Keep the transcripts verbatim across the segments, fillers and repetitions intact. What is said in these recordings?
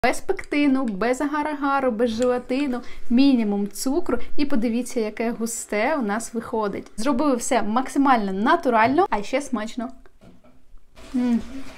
Без пектину, без агар-агару, без желатину, мінімум цукру. І подивіться, яке густе у нас виходить. Зробили все максимально натурально, а ще смачно. М-м.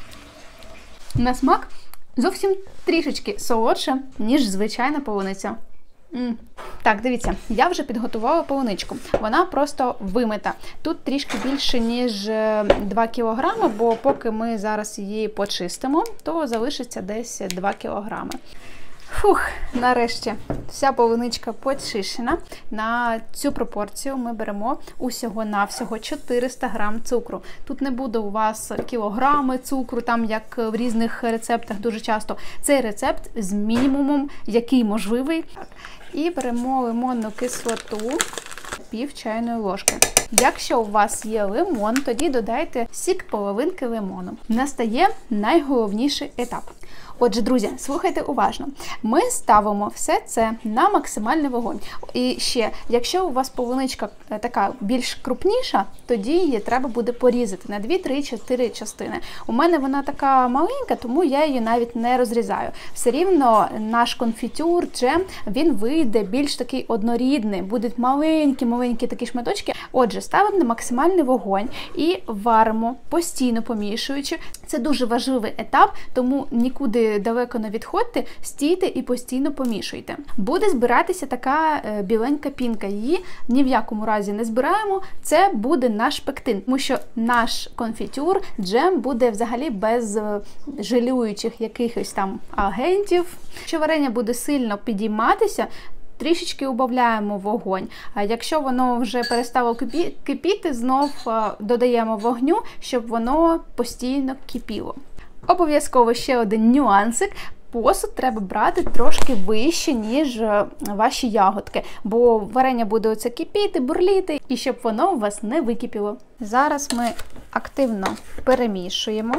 На смак зовсім трішечки солодше, ніж звичайна полуниця. М. Так, дивіться, я вже підготувала полуничку. Вона просто вимита. Тут трішки більше, ніж два кілограми, бо поки ми зараз її почистимо, то залишиться десь два кілограми. Фух, нарешті вся полуничка почищена. На цю пропорцію ми беремо усього-навсього чотириста грам цукру. Тут не буде у вас кілограми цукру, там як в різних рецептах дуже часто. Цей рецепт з мінімумом, який можливий. І беремо лимонну кислоту, пів чайної ложки. Якщо у вас є лимон, тоді додайте сік половинки лимону. Настає найголовніший етап. Отже, друзі, слухайте уважно. Ми ставимо все це на максимальний вогонь. І ще, якщо у вас полуничка така більш крупніша, тоді її треба буде порізати на дві, три, чотири частини. У мене вона така маленька, тому я її навіть не розрізаю. Все рівно наш конфітюр, джем, він вийде більш такий однорідний, будуть маленькі-маленькі такі шматочки. Отже, ставимо на максимальний вогонь і варимо, постійно помішуючи. Це дуже важливий етап, тому нікуди далеко не відходьте, стійте і постійно помішуйте. Буде збиратися така біленька пінка. Її ні в якому разі не збираємо, це буде наш пектин, тому що наш конфітюр, джем буде взагалі без желюючих якихось там агентів. Якщо варення буде сильно підійматися, трішечки убавляємо вогонь. А якщо воно вже перестало кипіти, знов додаємо вогню, щоб воно постійно кипіло. Обов'язково ще один нюансик. Посуд треба брати трошки вище, ніж ваші ягодки, бо варення буде оце кипіти, бурліти, і щоб воно у вас не википіло. Зараз ми активно перемішуємо.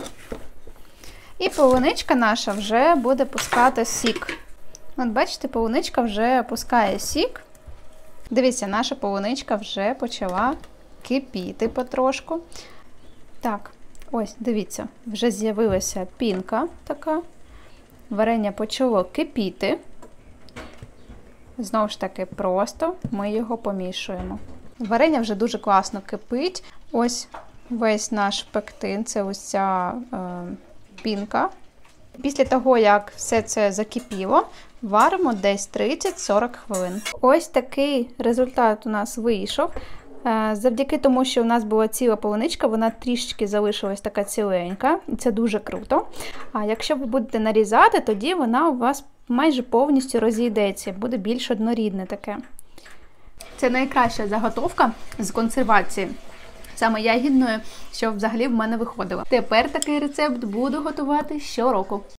І полуничка наша вже буде пускати сік. От бачите, полуничка вже пускає сік. Дивіться, наша полуничка вже почала кипіти потрошку. Так, ось, дивіться, вже з'явилася пінка така. Варення почало кипіти. Знову ж таки, просто ми його помішуємо. Варення вже дуже класно кипить. Ось весь наш пектин, це ось ця е, пінка. Після того, як все це закипіло, варимо десь тридцять-сорок хвилин. Ось такий результат у нас вийшов. Завдяки тому, що у нас була ціла полуничка, вона трішечки залишилась така ціленька, і це дуже круто. А якщо ви будете нарізати, тоді вона у вас майже повністю розійдеться, буде більш однорідне таке. Це найкраща заготовка з консервації, саме ягідної, що взагалі в мене виходило. Тепер такий рецепт буду готувати щороку.